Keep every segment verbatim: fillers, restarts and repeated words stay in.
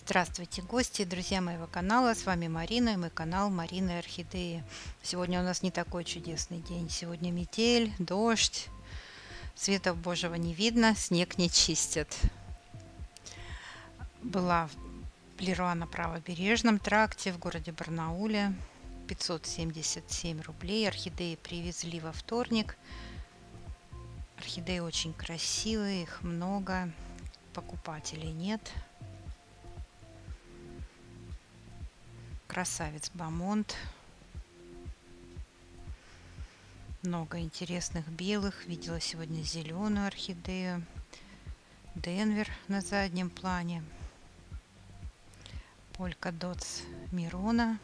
Здравствуйте, гости и друзья моего канала. С вами Марина и мой канал Марина и Орхидеи. Сегодня у нас не такой чудесный день. Сегодня метель, дождь, света Божьего не видно, снег не чистят. Была в Леруа на правобережном тракте в городе Барнауле. пятьсот семьдесят семь рублей. Орхидеи привезли во вторник. Орхидеи очень красивые, их много, покупателей нет. Красавец Бамонт. Много интересных белых. Видела сегодня зеленую орхидею. Денвер на заднем плане. Полька Дотс Мирона.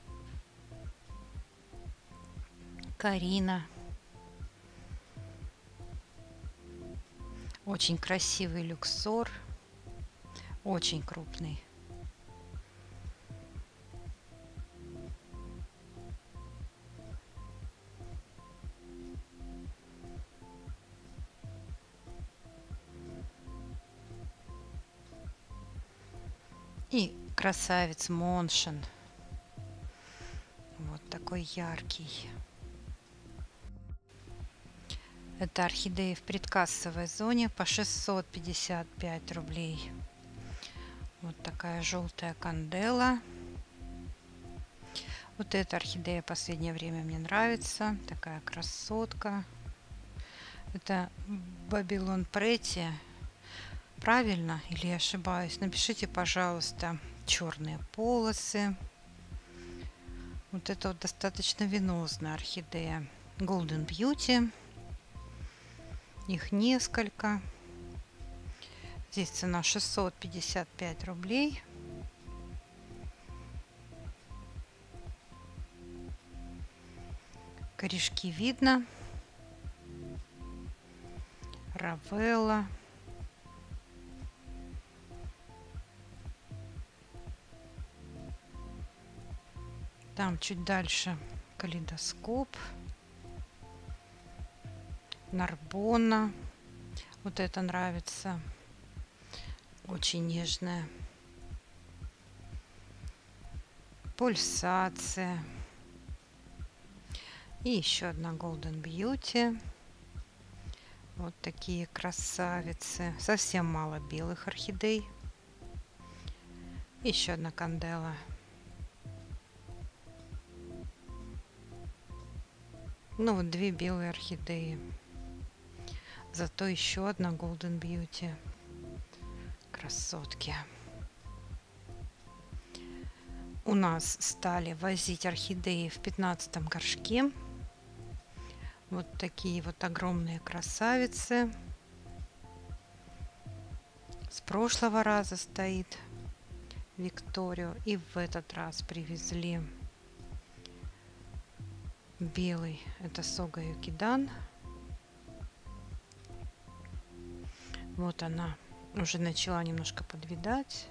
Карина. Очень красивый люксор. Очень крупный. И красавец Моншен. Вот такой яркий. Это орхидеи в предкассовой зоне по шестьсот пятьдесят пять рублей. Вот такая желтая кандела. Вот эта орхидея в последнее время мне нравится. Такая красотка. Это Babylon Pretty. Правильно или я ошибаюсь? Напишите, пожалуйста. Черные полосы. Вот это вот достаточно венозная орхидея. Golden Beauty. Их несколько. Здесь цена шестьсот пятьдесят пять рублей. Корешки видно. Равелла. Там чуть дальше калейдоскоп. Нарбонна. Вот это нравится. Очень нежная. Пульсация. И еще одна Golden Beauty. Вот такие красавицы. Совсем мало белых орхидей. Еще одна кандела. Ну вот две белые орхидеи. Зато еще одна Golden Beauty. Красотки. У нас стали возить орхидеи в пятнадцатом горшке. Вот такие вот огромные красавицы. С прошлого раза стоит Викторию. И в этот раз привезли белый. Это Сога Юкидан. Вот она уже начала немножко подвидать.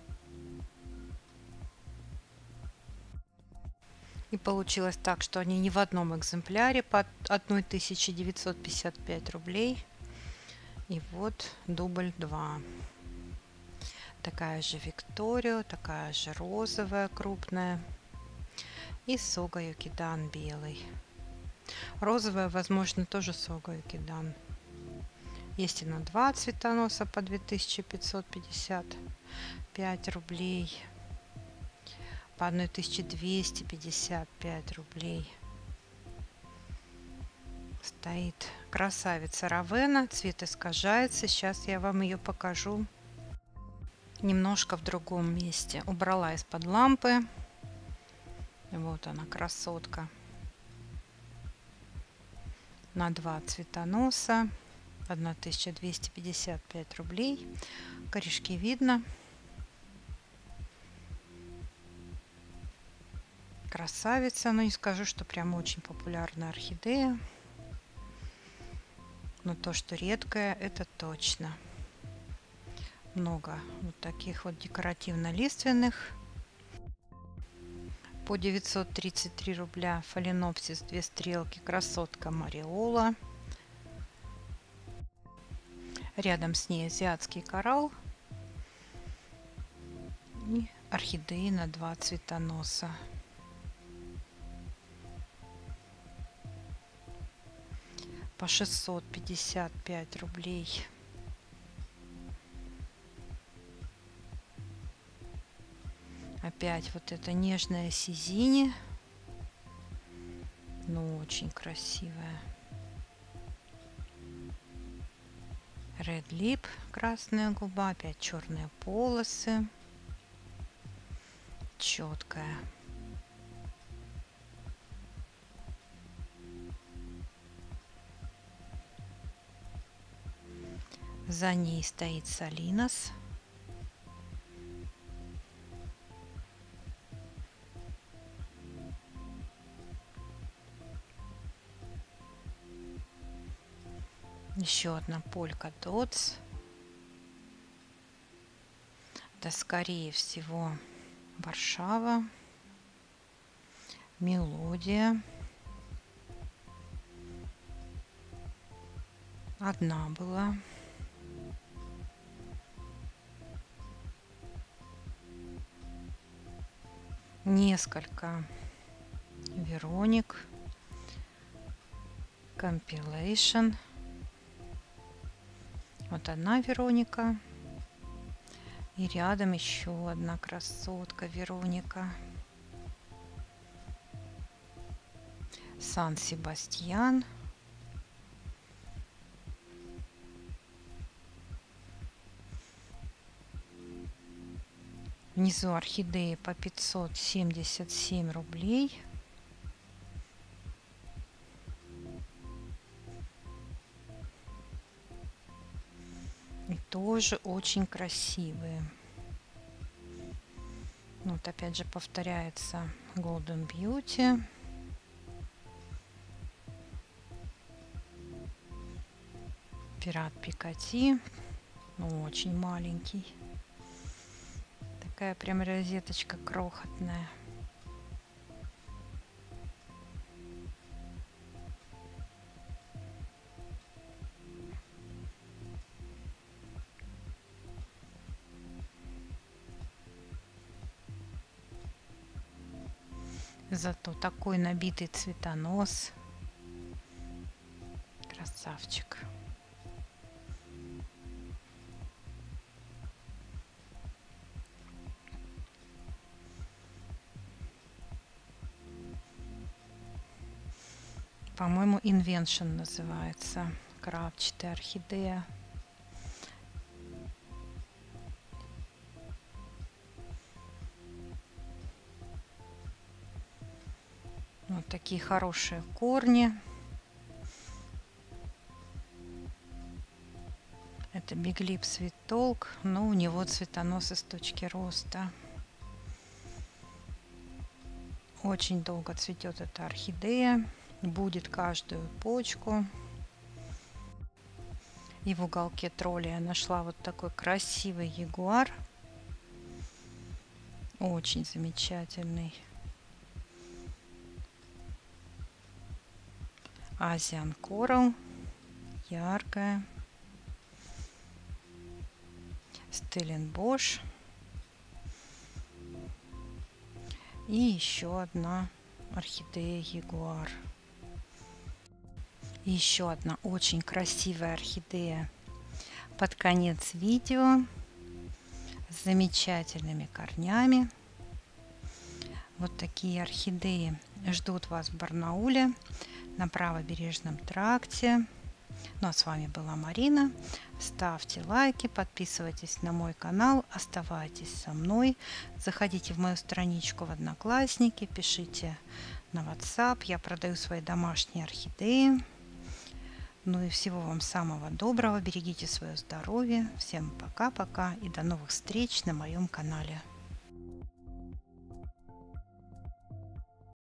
И получилось так, что они не в одном экземпляре по тысяче девятьсот пятьдесят пять рублей. И вот дубль два. Такая же Виктория, такая же розовая крупная. И Сога Юкидан белый. Розовая, возможно, тоже Сога Юкидан. Есть и на два цветоноса по две тысячи пятьсот пятьдесят пять рублей. По тысяче двести пятьдесят пять рублей. Стоит красавица Равена. Цвет искажается. Сейчас я вам ее покажу немножко в другом месте. Убрала из-под лампы. Вот она, красотка. На два цветоноса. тысяча двести пятьдесят пять рублей. Корешки видно. Красавица. Но не скажу, что прям очень популярная орхидея. Но то, что редкая, это точно. Много вот таких вот декоративно-лиственных. По девятьсот тридцать три рубля. Фаленопсис, две стрелки. Красотка Мариола. Рядом с ней азиатский коралл. И орхидеи на два цветоноса. По шестьсот пятьдесят пять рублей. Опять вот это нежная сизини. Ну, очень красивая. Red Lip, красная губа. Опять черные полосы. Четкая. За ней стоит Салинос. Еще одна Polka Dots. Да, скорее всего, Варшава. Мелодия. Одна была. Несколько Вероник. Compilation. Вот одна Вероника. И рядом еще одна красотка Вероника. Сан-Себастьян. Внизу орхидеи по пятьсот семьдесят семь рублей. И тоже очень красивые. Вот опять же повторяется Golden Beauty. Пират Пикати. Ну, очень маленький. Такая прям розеточка крохотная. Зато такой набитый цветонос. Красавчик. По-моему, Invention называется. Крапчатая орхидея. Вот такие хорошие корни. Это Big Lip Sweet Talk, но у него цветоносы с точки роста. Очень долго цветет эта орхидея. Будет каждую почку. И в уголке тролля я нашла вот такой красивый ягуар. Очень замечательный. Asian Coral. Яркая. Stellenbosch. И еще одна орхидея ягуар. И еще одна очень красивая орхидея под конец видео с замечательными корнями. Вот такие орхидеи ждут вас в Барнауле на правобережном тракте. Ну а с вами была Марина. Ставьте лайки, подписывайтесь на мой канал, оставайтесь со мной. Заходите в мою страничку в Одноклассники, пишите на WhatsApp. Я продаю свои домашние орхидеи. Ну и всего вам самого доброго. Берегите свое здоровье. Всем пока-пока и до новых встреч на моем канале.